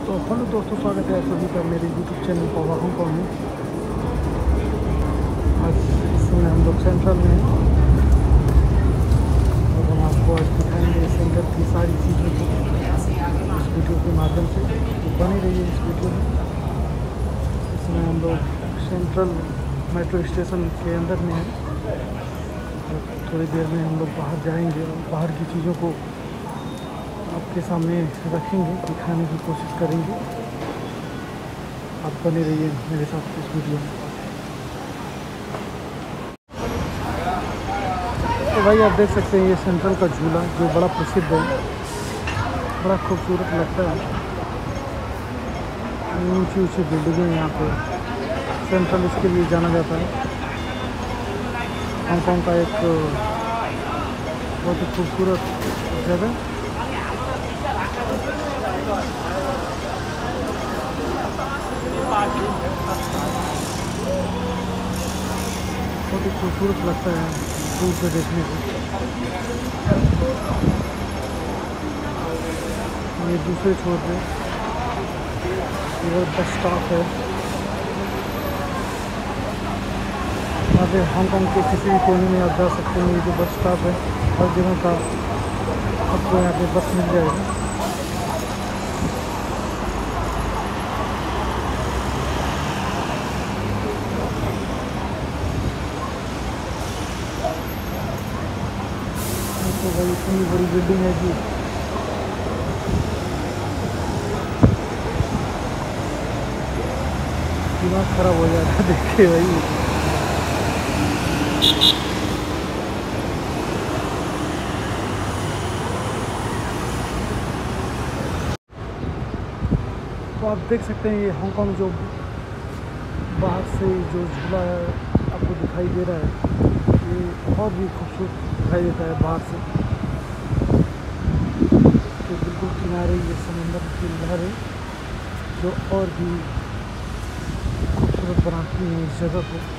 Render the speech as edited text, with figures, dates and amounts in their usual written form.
तो हेलो दोस्तों, स्वागत है सभी का मेरे यूट्यूब चैनल पावा हांगकॉन्ग में। आज इस समय हम लोग सेंट्रल में हैं और हम आपको आज दिखाएंगे सेंट्रल की सारी चीज़ों को इस वीडियो के माध्यम से। तो बने रहिए इस वीडियो में। इसमें हम लोग सेंट्रल मेट्रो स्टेशन के अंदर में हैं और थोड़ी देर में हम लोग बाहर जाएंगे और बाहर की चीज़ों को आपके सामने रखेंगे, दिखाने की कोशिश करेंगे। आप बने रहिए मेरे साथ इस वीडियो में। तो भाई आप देख सकते हैं ये सेंट्रल का झूला जो बड़ा प्रसिद्ध है, बड़ा खूबसूरत लगता है। ऊंची ऊंची बिल्डिंगें यहाँ पे, सेंट्रल इसके लिए जाना जाता है। हांगकॉन्ग का एक बहुत ही खूबसूरत जगह। बहुत ही खूबसूरत लगता है दूर से देखने को। ये दूसरे छोर पे इधर बस स्टॉप है। यहाँ पे हांगकॉन्ग के किसी भी कोने में आप जा सकते हैं। ये जो बस स्टॉप है, हर जगह का आपको यहाँ पे बस मिल जाएगी। तो भाई इतनी बड़ी बिल्डिंग है कि दिमाग खराब हो जाता है देख के भाई। तो आप देख सकते हैं ये हांगकॉन्ग जो बाहर से जो झूला है आपको दिखाई दे रहा है, ये और भी खूबसूरत दिखाई देता है बाहर से। तो बिल्कुल किनारे ये समंदर की लहरें जो और भी खूबसूरत बनाती हैं इस जगह को।